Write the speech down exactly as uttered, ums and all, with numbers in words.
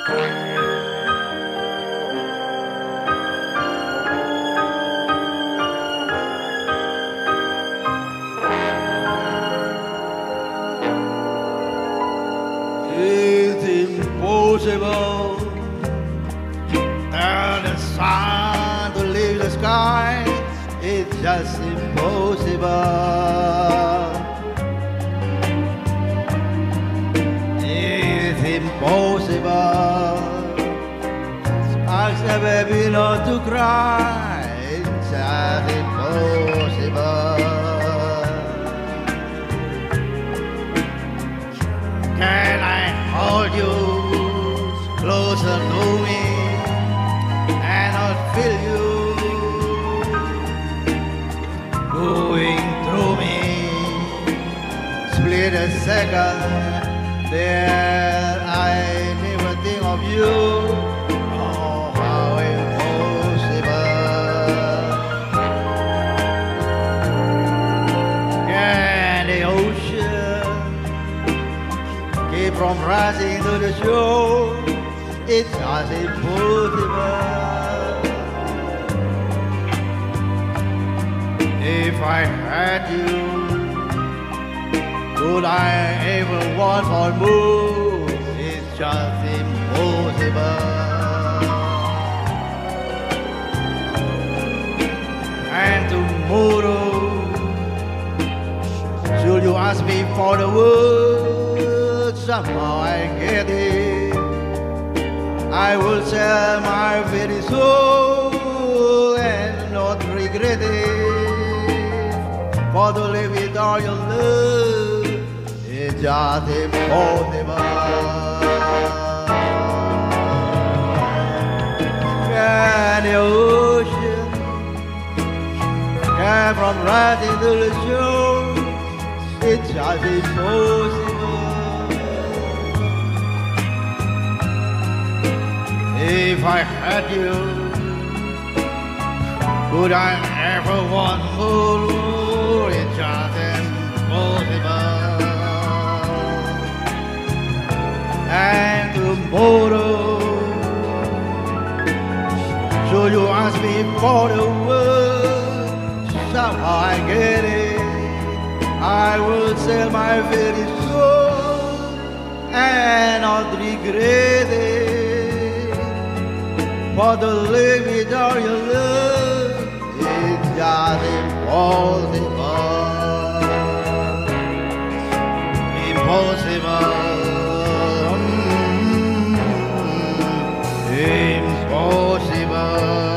It's impossible and the sun to leave the sky. It's just impossible. It's impossible. Sparks never been known to cry. It's just impossible. Can I hold you closer to me and not feel you going through me? Split a second, there I never think of you. Oh, how impossible. Can the ocean keep from rising to the shore? It's just impossible. If I had you, would I ever want for more? It's just impossible. And tomorrow, should you ask me for the words, somehow I get it. I will sell my very soul and not regret it. For to live without your love, it's just impossible. Can the ocean come from rising to the shore? It's just impossible. If I had you, could I ever want more? It's just impossible. And tomorrow, should you ask me for the word, somehow I get it. I will sell my very soul and not regret it. For to live without your love, it's just impossible. Impossible. Mm, impossible.